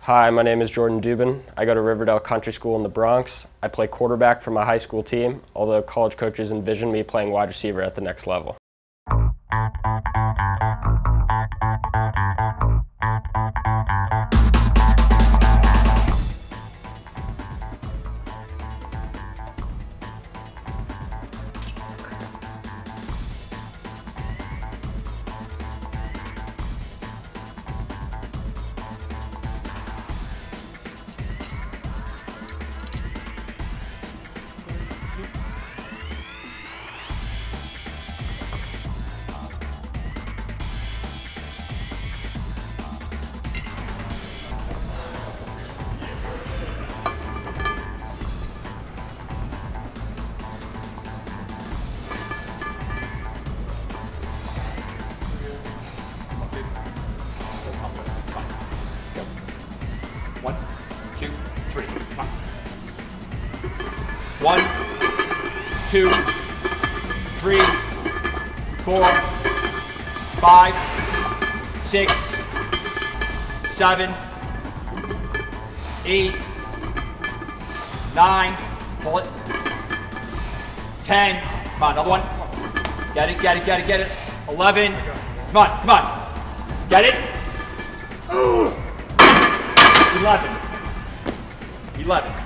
Hi, my name is Jordan Dubin. I go to Riverdale Country School in the Bronx. I play quarterback for my high school team, although college coaches envision me playing wide receiver at the next level. One, two, three. Come on. 1, 2, 3, 4, 5, 6, 7, 8, 9. Pull it. 10. Come on, another one. Get it, get it, get it, get it. 11. Come on, come on. Get it. 11.